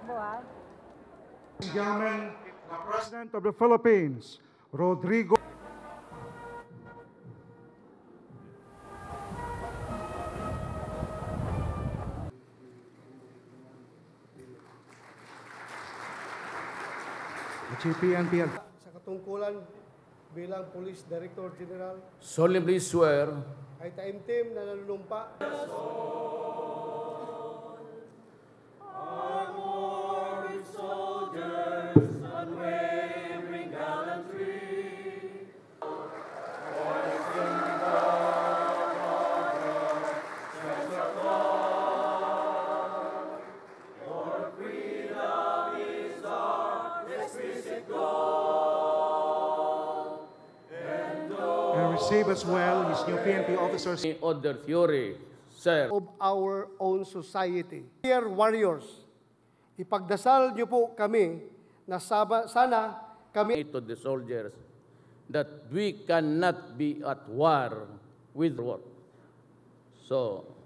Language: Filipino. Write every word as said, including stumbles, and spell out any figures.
Takbo, ha? Ladies and gentlemen, the President of the Philippines, Rodrigo. G P N P L. Sa katungkulan bilang Police Director General, solemnly swear ay taimtim na nanunumpa And receive as well his new P N P officers. Other Fury, sir. of our own society. Dear warriors, ipagdasal niyo po kami na saba, sana kami To the soldiers that we cannot be at war with war. So,